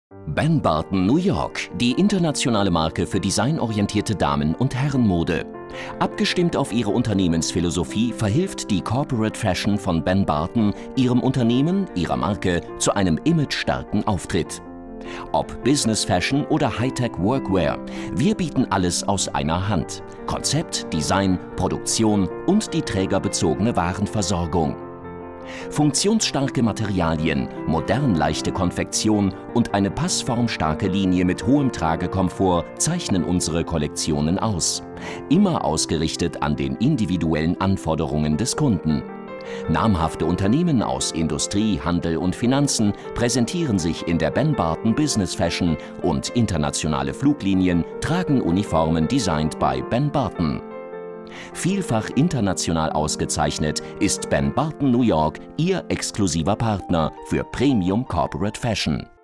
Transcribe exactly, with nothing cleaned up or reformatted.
Ben Barton New York, die internationale Marke für designorientierte Damen- und Herrenmode. Abgestimmt auf ihre Unternehmensphilosophie verhilft die Corporate Fashion von Ben Barton ihrem Unternehmen, ihrer Marke, zu einem imagestarken Auftritt. Ob Business Fashion oder Hightech Workwear, wir bieten alles aus einer Hand. Konzept, Design, Produktion und die trägerbezogene Warenversorgung. Funktionsstarke Materialien, modern leichte Konfektion und eine passformstarke Linie mit hohem Tragekomfort zeichnen unsere Kollektionen aus. Immer ausgerichtet an den individuellen Anforderungen des Kunden. Namhafte Unternehmen aus Industrie, Handel und Finanzen präsentieren sich in der Ben Barton Business Fashion und internationale Fluglinien tragen Uniformen designt bei Ben Barton. Vielfach international ausgezeichnet ist Ben Barton New York Ihr exklusiver Partner für Premium Corporate Fashion.